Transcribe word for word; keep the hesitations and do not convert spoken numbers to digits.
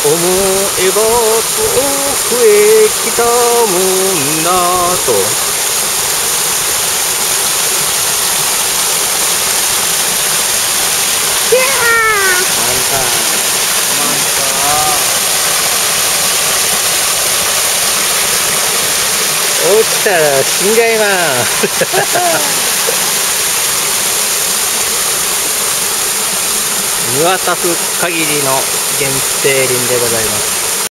思えば遠くへ来たもんだと。いやー、満タン満タン落ちたら死んじゃいます見渡す限りの限定林でございます。